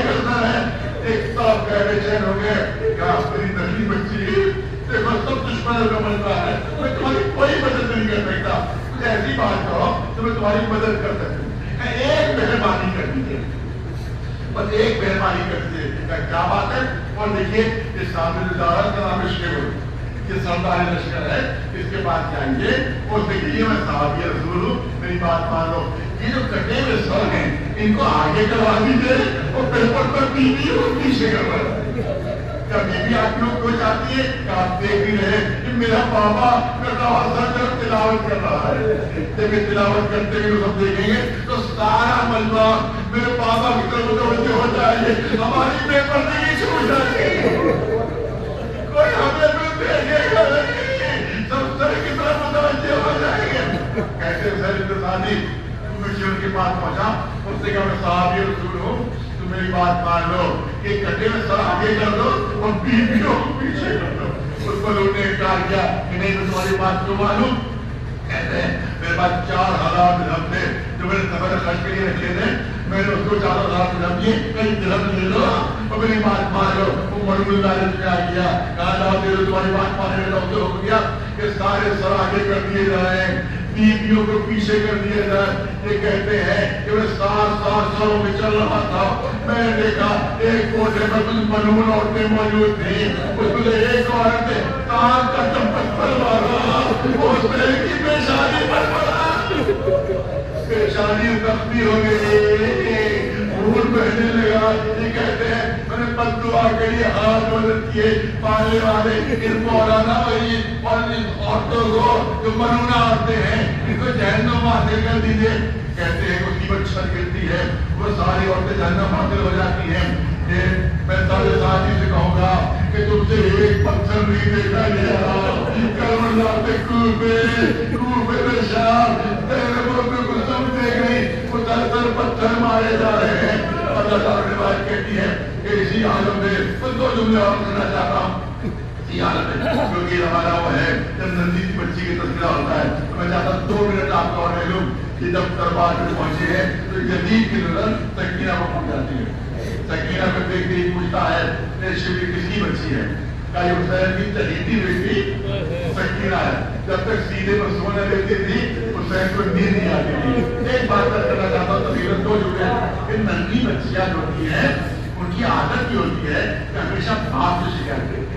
کرتا ہے. ایک طرف کہہ بے چین ہو گئے کہ آپ میری نکلی بچی دیکھو سب دشمنوں کا بن رہا ہے, میں تمہاری کوئی مدد نہیں کر سکتا, مجھے ایسی بات کرو تو میں تمہاری مدد کر سکوں. ایک مہربانی کر دیجیے, بس ایک مہربانی کر دیجیے. کیا بات ہے؟ اور دیکھیے یہ سامنے وزارت کا نام شیخ, یہ سردار لشکر ہے, اس کے پاس جائیے اور دیکھیے میں صحابی رسول ہوں, میری بات مان لو. یہ جو کٹے ہوئے سر ہیں ان کو آگے کروا دیجیے اور پیپر پر بیوی اور پیچھے کروا دیجیے. کیا بیوی آپ لوگ کو چاہتی ہے کہ آپ دیکھ بھی رہے کہ میرا بابا کرتا ہوا سر جب تلاوت کر رہا ہے, جب یہ تلاوت کرتے ہوئے سب دیکھیں گے تو سارا ملبہ میرے بابا کی طرف متوجہ ہو جائے گے, ہماری بے پردگی شروع ہو جائے گی, کوئی ہمیں بھی دیکھے گا نہیں, سب سر کی طرف متوجہ ہو جائیں گے. کیسے سر انتظاری ان کے پاس پہنچا, اس سے کہا میں صحابی رسول ہوں, تو میری بات مان لو کہ کٹے میں سر آگے کر دو اور بیویوں کو پیچھے کر دو. اس پر لوگوں نے انکار کیا کہ نہیں میں تمہاری بات کو معلوم. کہتے ہیں میرے پاس 4,000 درہم تھے جو میں نے سفر خرچ کے لیے رکھے تھے, میں نے اس کو 4,000 درہم دیے, کئی درہم لے لو اور میری بات مان لو. وہ مرمول لالچ میں آ گیا, کہا لاؤ دے دو تمہاری بات ماننے میں تو ہو گیا کہ سارے سر آگے کر دیے جائیں, بیویوں کو پیچھے کر دیا جائے. یہ کہتے ہیں کہ میں 7 سالوں میں چل رہا تھا, میں نے دیکھا ایک کوٹے پر کچھ ملعون عورتیں موجود تھیں, اس میں ایک عورت تاج کا چمپٹ پر مارا, اس میں کی پیشانی پر پڑا, پیشانی زخمی ہو گئی, خون بہنے لگا. یہ کہتے ہیں میں نے بد دعا کری, ہاتھ مدد کیے, پالنے والے ان مولانا اور ان عورتوں کو جو ملعونہ عورتیں ہیں ان کو جہنم حاصل کر دیجیے. کہتے ہیں اس کی چھت گرتی ہے, وہ ساری عورتیں جہنم حاصل ہو جاتی ہیں. میں سارے ساتھی سے کہوں گا کہ تم سے ایک پتھر نہیں دیکھا گیا, کربلا پہ کوفے میں شام تیرے منہ پہ کلثوم دیکھ گئی, مسلسل پتھر مارے جا رہے ہیں. اللہ تعالیٰ نے بات کہتی ہے کہ اسی عالم میں کچھ 2 جملے اور سننا چاہتا ہوں. اسی عالم میں کیونکہ ہمارا وہ ہے جب نندی کی بچی کی تذکرہ ہوتا ہے تو میں چاہتا ہوں 2 منٹ آپ کو اور لے لوں کہ جب دربار میں پہنچے ہیں تو یزید کی نظر سکینہ کو پہنچ جاتی ہے. سکینہ کو دیکھ کے پوچھتا ہے یہ شبلی کس کی بچی ہے؟ کہا یہ حسین کی چہیتی بیٹی سکینہ ہے. جب تک سیدھے پر سونے لیتی تھی حسین کو نیند نہیں آتی تھی. ایک بات کرنا چاہتا ہوں تقریباً 2 جملے کہ ننھی بچیاں جو ہوتی ہیں ان کی عادت یہ ہوتی ہے کہ ہمیشہ باپ سے شکایت کرتی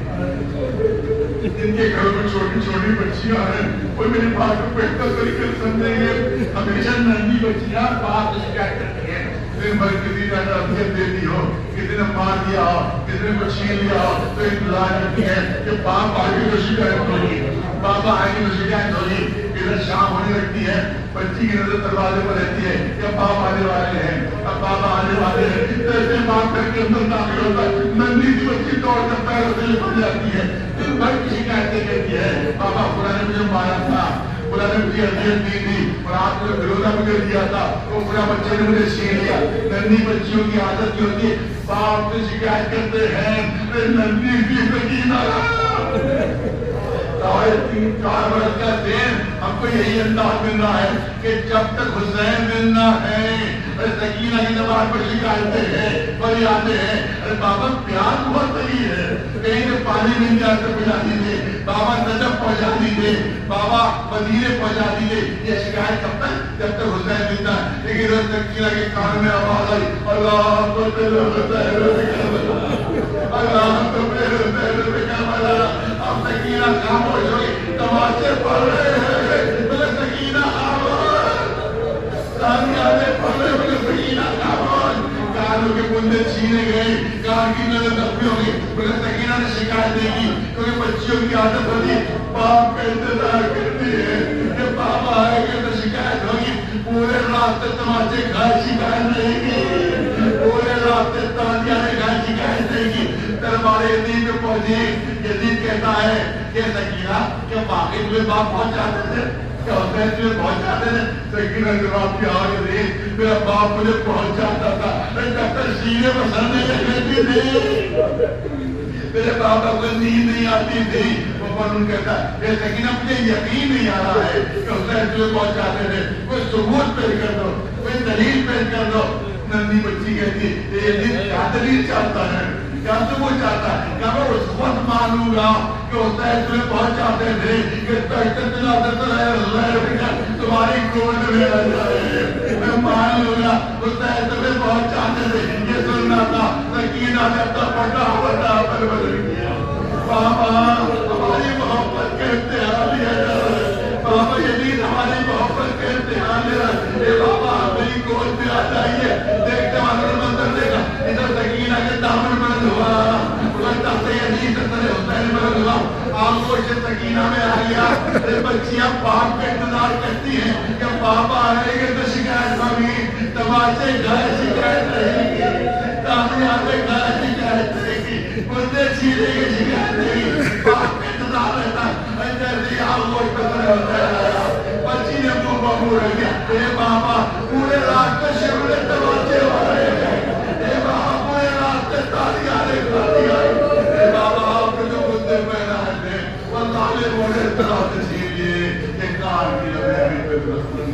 ہیں. جن کے گھروں میں چھوٹی چھوٹی بچیاں ہیں وہ میری بات کو بہتر طریقے سے سمجھیں گے. ہمیشہ ننھی بچیاں باپ سے شکایت کرتی ہیں. دن بھر کسی نے اذیت دے دی ہو, کسی نے مار دیا ہو, کسی نے کچھ چھین لیا ہو تو انتظار کرتی ہے کہ باپ آگے تو شکایت ہوگی, بابا آگے تو شکایت ہوگی. ادھر شام ہونے لگتی ہے, بچی کی نظر دروازے پر رہتی ہے کہ باپ آنے والے ہیں, اب بابا آنے والے ہیں. جیسے باپ گھر کے اندر داخل ہوتا ہے ننھی سی بچی دوڑ کر پیروں سے لپٹ جاتی ہے, دن بھر کی شکایتیں کرتی ہے. بابا خدا نے مجھے مارا تھا, خدا نے مجھے اذیت دی تھی اور آپ نے بھروسہ مجھے دیا تھا, وہ پورا بچے نے مجھے چھین لیا. ننھی بچیوں کی عادت یہ ہوتی ہے باپ سے شکایت کرتے ہیں ننھی سی سکینہ. 3-4 برس کا دین ہم کو یہی انداز مل رہا ہے کہ جب تک حسین ملنا ہے سکینہ کی زبان پر شکایتیں ہیں, فریادیں ہیں. ارے بابا پیاس بہت صحیح ہے, کہیں سے پانی مل جائے تو پہنچا دیجیے, بابا نجف پہنچا دیجیے, بابا مدینے پہنچا دیجیے. یہ شکایت کب تک؟ جب تک حسین ملتا ہے. لیکن سکینہ کے کان میں آواز آئی اللہ تو تیرے اللہ تو میرے کربلا. اب سکینہ خاموش ہوئی, تماشے پڑھ رہے ہیں, بولے سکینہ خاموش, تانیانے پڑھ رہے, بولے سکینہ خاموش. کانوں کے بندے چھینے گئے, کان کی نظر زخمی ہو گئی. بولے سکینہ نے شکایت نہیں کی کیونکہ بچیوں کی عادت ہوتی باپ کا انتظار کرتی ہے کہ بابا آئے گا تو شکایت ہوگی. پورے راستے تماشے کھائے, شکایت نہیں کی. پورے راستے تانیانے کھائے, شکایت نہیں کی. دربار یزید میں پہنچی. یزید کہتا ہے کہ سکینہ کیا واقعی تمہیں باپ پہنچ جاتے تھے, کیا حسین تمہیں پہنچ جاتے تھے؟ سکینہ جواب دیا ہاں یزید میرا باپ مجھے پہنچ جاتا تھا, میں جب تک سینے پر سر نہیں رکھ لیتی تھی میرے بابا کو نیند نہیں آتی تھی. وہ فنون کہتا ہے سکینہ مجھے یقین نہیں آ رہا ہے کہ حسین تمہیں پہنچ جاتے تھے. کوئی ثبوت پیش کر دو, کوئی دلیل پیش کر دو. ننھی بچی کہتی یہ دن کیا دلیل چاہتا ہے، کیا تو وہ چاہتا ہے کہ میں اس وقت مانوں گا کہ اس طرح تمہیں بہت چاہتے تھے کہ تمہاری گود میں آ جائے، میں مان لوں گا اس طرح تمہیں بہت چاہتے تھے، یہ سننا تھا سکینہ نے اپنا پڑھا ہوا پر بدل گیا۔ بابا ہماری محبت کا امتحان لیا جا رہا ہے، بابا یزید ہماری محبت کا امتحان لے رہا ہے، اے بابا میری گود میں آ جائیے۔ دیکھتے والوں نے منظر دیکھا، ادھر سکینہ کے دامن بند ہوا، ادھر تحت یزید اثر حسین بند ہوا، آغوش سکینہ میں آ گیا۔ بچیاں باپ کا انتظار کرتی ہیں کہ بابا آئے گے تو شکایت ہوگی، تماشے گھر شکایت رہے گی، کامیابی گھر شکایت رہے گی، بندے چھیلے گی شکایت رہے گی، باپ کا انتظار رہتا ہے۔ جیسے آغوش پتر ہوتا ہے، بچی نے منہ بابو رہ گیا، اے بابا پورے رات میں شملے تماشے ہو رہے ہیں، اے بابا پورے رات میں تالیاں رہے، اے بابا آپ نے جو بندے پہنائے تھے وہ تالے بولے اس طرح سے چھیلیے کہ کار کی لبے پہ درست